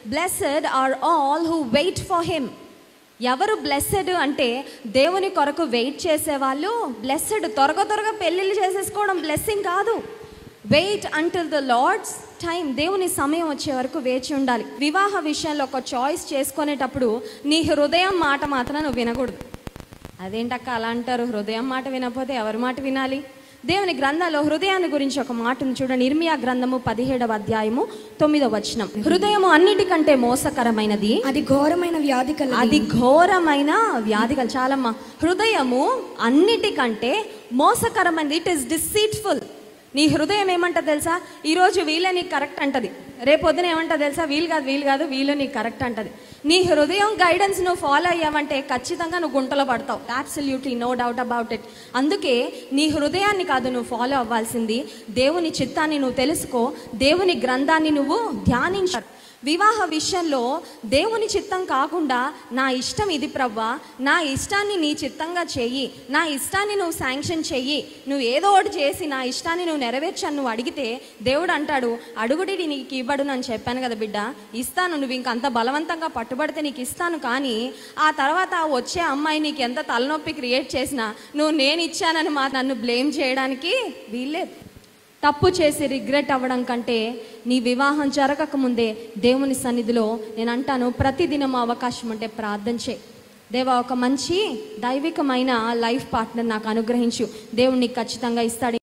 Blessed are all who wait for him. ఎవరు blessed అంటే దేవుని కొరకు వెయిట్ చేసేవాళ్ళు బ్లెస్సెడ్. త్వరగా పెళ్ళిళ్ళు చేసేసుకోవడం బ్లెస్సింగ్ కాదు. Wait until the lord's time. దేవుని సమయం వచ్చే వరకు వేచి ఉండాలి. వివాహ విషయంలో ఒక చాయిస్ చేసుకునేటప్పుడు నీ హృదయం మాట మాత్రం నువ్వు వినకూడదు. అదేంటక్క అలా అంటారు? హృదయం మాట వినకపోతే ఎవరి మాట వినాలి? దేవుని గ్రంథంలో హృదయాన్ని గురించి ఒక మాటను చూడండి. ఇర్మియా గ్రంథము 17వ అధ్యాయము 9వ వచనం. హృదయము అన్నిటికంటే మోసకరమైనది, అది ఘోరమైన వ్యాధి కలది. అది ఘోరమైన వ్యాధి కల. చాలమ్మా, హృదయము అన్నిటికంటే మోసకరమైనది. It is deceitful. నీ హృదయం ఏమంటది తెలుసా? ఈరోజు వీళ్ళే నీకు కరెక్ట్ అంటది, రేపొద్దున ఏమంటది తెలుసా? వీలు కాదు వీళ్ళు నీకు కరెక్ట్ అంటది. నీ హృదయం గైడెన్స్ నువ్వు ఫాలో అయ్యావంటే ఖచ్చితంగా నువ్వు గుంటలో పడతావు. Absolutely no doubt about it. అందుకే నీ హృదయాన్ని కాదు నువ్వు ఫాలో అవ్వాల్సింది, దేవుని చిత్తాన్ని నువ్వు తెలుసుకో, దేవుని గ్రంథాన్ని నువ్వు ధ్యానించు. వివాహ విషయంలో దేవుని చిత్తం కాకుండా నా ఇష్టం ఇది ప్రవ్వా, నా ఇష్టాన్ని నీ చిత్తంగా చెయ్యి, నా ఇష్టాన్ని నువ్వు శాంక్షన్ చెయ్యి, నువ్వు ఏదో ఒకటి చేసి నా ఇష్టాన్ని నువ్వు నెరవేర్చని నువ్వు అడిగితే దేవుడు అంటాడు, అడుగుడి నీకు ఇవ్వడు. నేను చెప్పాను కదా బిడ్డ, ఇస్తాను. నువ్వు ఇంకంత బలవంతంగా పట్టుబడితే నీకు ఇస్తాను. కానీ ఆ తర్వాత వచ్చే అమ్మాయి నీకు ఎంత తలనొప్పి క్రియేట్ చేసినా నువ్వు నేను ఇచ్చానని నన్ను బ్లేమ్ చేయడానికి వీల్లేదు. తప్పు చేసి రిగ్రెట్ అవ్వడం కంటే నీ వివాహం జరగకముందే దేవుని సన్నిధిలో నేను అంటాను, ప్రతిదినం అవకాశం ఉంటే ప్రార్థన చేయి. దేవా, ఒక మంచి దైవికమైన లైఫ్ పార్ట్నర్ నాకు అనుగ్రహించు. దేవుడు నీకు ఖచ్చితంగా ఇస్తాడు.